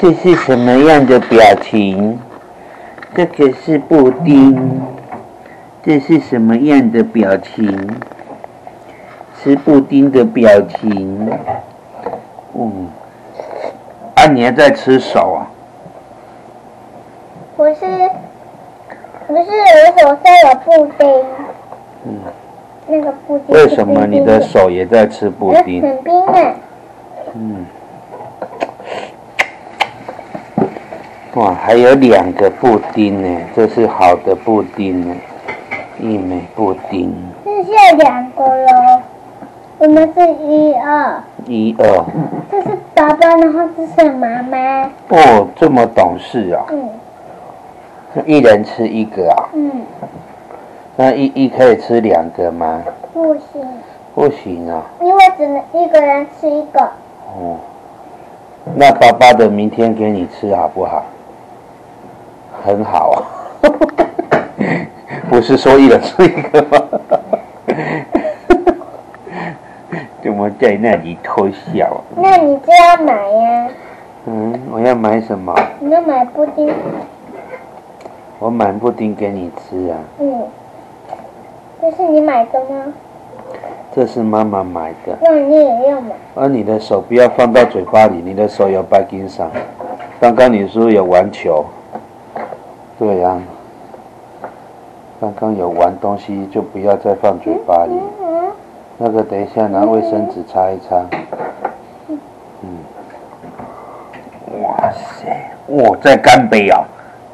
这是什么样的表情？这个是布丁。这是什么样的表情？吃布丁的表情。你还在吃手啊？ 不是，我手上有布丁。那个布丁。 为什么你的手也在吃布丁？ 很冰啊。 哇，还有2个布丁呢，这是好的布丁呢，益美布丁。 这是2个咯，我们是1、2。 1、2。 这是爸爸，然后这是妈妈。 哦，这么懂事啊！一人吃1个啊？那一可以吃2个吗？ 不行。 不行啊。 因为只能1个人吃1个。 那爸爸的明天给你吃好不好？很好啊。不是说一人吃1个吗？怎么在那里偷笑啊？ 那你就要买呀。 我要买什么？ 你要买布丁。 我买布丁给你吃啊。 这是你买的吗？ 这是妈妈买的。 那你也要买。 你的手不要放到嘴巴里，你的手有白金上。刚刚你说有玩球。对呀。刚刚有玩东西，就不要再放嘴巴里。那个等一下拿卫生纸擦一擦。哇塞，在干杯哦。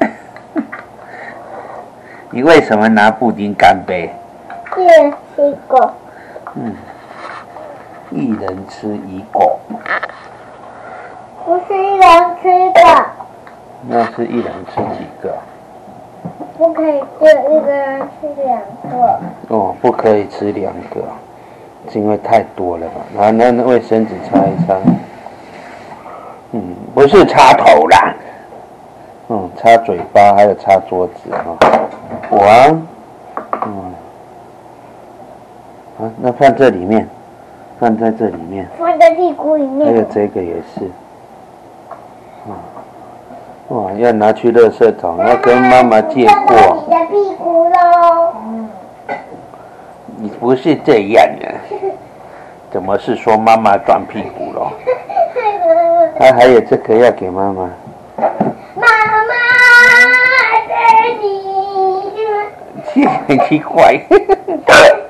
你为什么拿布丁干杯 ？1人吃1个。 1人吃1个。 不是1人吃1个。 那是1人吃几个？ 不可以只有1个人吃2个。 不可以吃2个，是因为太多了吧？然后那卫生纸擦一擦。不是擦头啦。擦嘴巴还有擦桌子那放这里面，放在这里面。 放在屁股里面。 还有这个也是。要拿去垃圾桶，要跟妈妈借过。 你的屁股喽。 你不是这样的。怎么是说妈妈撞屁股咯？还有这个要给妈妈。 妈妈，这里。 很奇怪。